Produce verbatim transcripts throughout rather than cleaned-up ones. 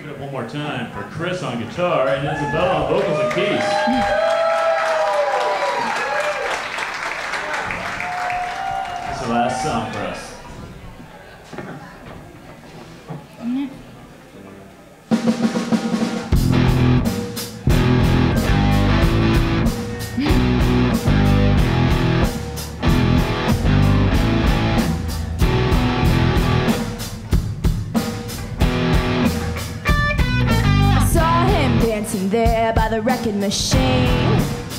Give it up one more time for Chris on guitar and Isabella on vocals and keys. This is the last song for us. There by the record machine,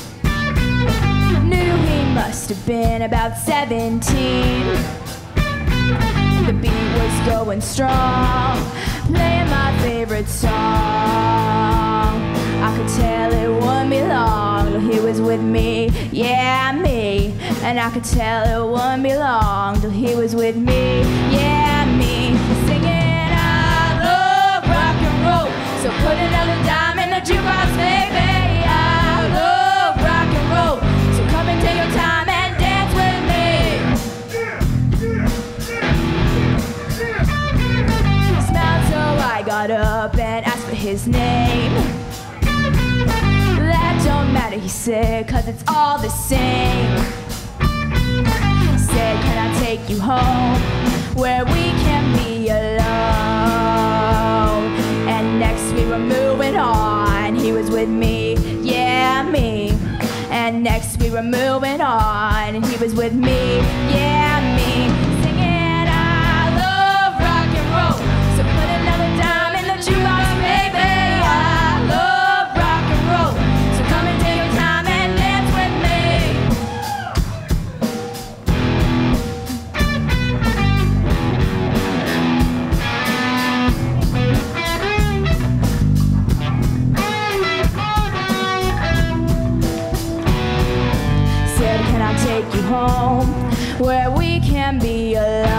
knew he must have been about seventeen. The beat was going strong, playing my favorite song. I could tell it wouldn't be long till he was with me, yeah, me. And I could tell it wouldn't be long till he was with me, yeah, me. Singing, I love rock and roll, so put another dime in the jukebox, baby. I love rock and roll, so come and take your time and dance with me. Smiled, so I got up and asked for his name. That don't matter, he said, cause it's all the same. He said, can I take you home where we can be alone? And next we were moving on, he was with me, yeah, me. And next we were moving on, and he was with me, yeah, me. Singing, I love rock and roll, so put another dime in the jukebox, baby. I love rock and roll, so come and take your time and dance with me. Can I take you home where we can be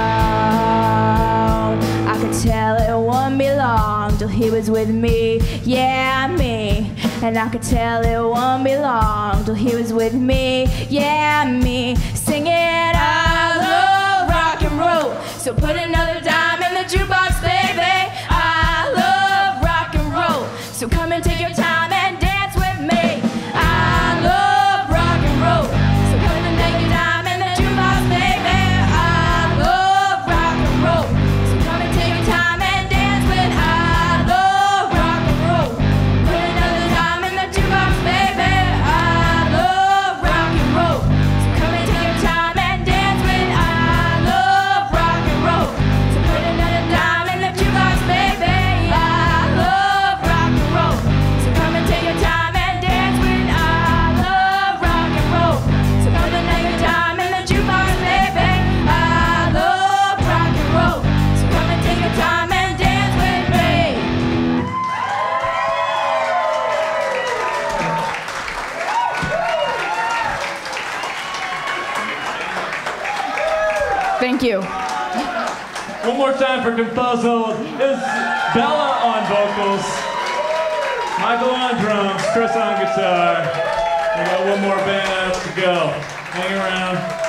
alone? I could tell it wouldn't be long till he was with me, yeah, me. And I could tell it wouldn't be long till he was with me, yeah, me. Singing, I love rock and roll, so put another dime in the jukebox, baby. I love rock and roll, so come and take your time and dance with me. I love rock and roll, thank you. One more time for Confuzzled. Is Bella on vocals, Michael on drums, Chris on guitar. We got one more band to go. Hang around.